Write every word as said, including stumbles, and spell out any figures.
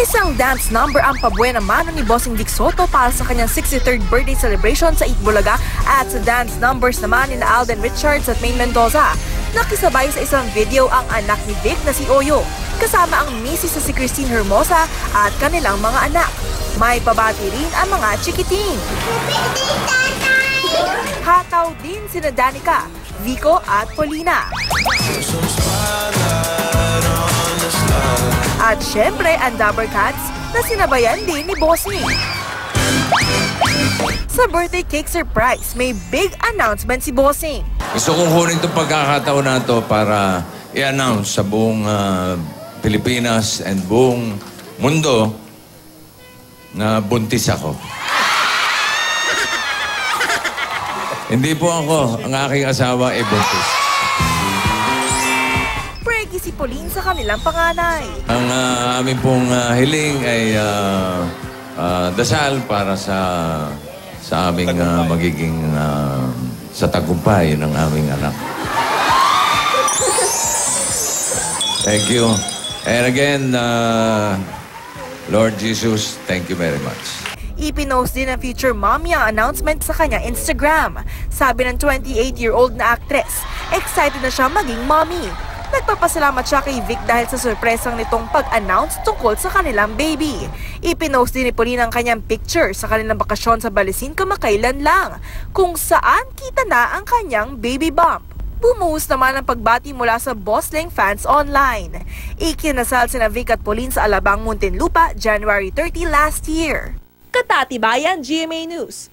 Isang dance number ang pabuena mano ni Bossing Vic Sotto para sa kanyang sixty-third birthday celebration sa Itbulaga at sa dance numbers naman ni Alden Richards at Maine Mendoza. Nakisabay sa isang video ang anak ni Vic na si Oyo, kasama ang misis na si Christine Hermosa at kanilang mga anak. May pabati rin ang mga chikiting. Hataw din sina Danica, Vico at Paulina. At syempre ang Dabber Cats na sinabayan din ni Bossing. Sa birthday cake surprise, may big announcement si Bossing. Gusto kong kunin itong pagkakataon na ito para i-announce sa buong uh, Pilipinas and buong mundo na buntis ako. Hindi po ako, ang aking asawa ay buntis. Pregi si Pauline sa kanilang panganay. Ang uh, aming pong uh, hiling ay uh, uh, dasal para sa sa aming uh, magiging uh, sa tagumpay ng aming anak. Thank you. And again, uh, Lord Jesus, thank you very much. Ipinost din ng future mommy ang announcement sa kanyang Instagram. Sabi ng twenty-eight-year-old na actress, excited na siya maging mommy. Nagpapasalamat siya kay Vic dahil sa sorpresang nitong pag-announce tungkol sa kanilang baby. Ipinost din ni Pauline ang kanyang picture sa kanilang bakasyon sa Balisin kamakailan lang, kung saan kita na ang kanyang baby bump. Bumuhos naman ang pagbati mula sa Bossing fans online. Ikinasal sina Vic at Pauline sa Alabang, Muntinlupa, January thirtieth last year. Katatibayan, G M A News.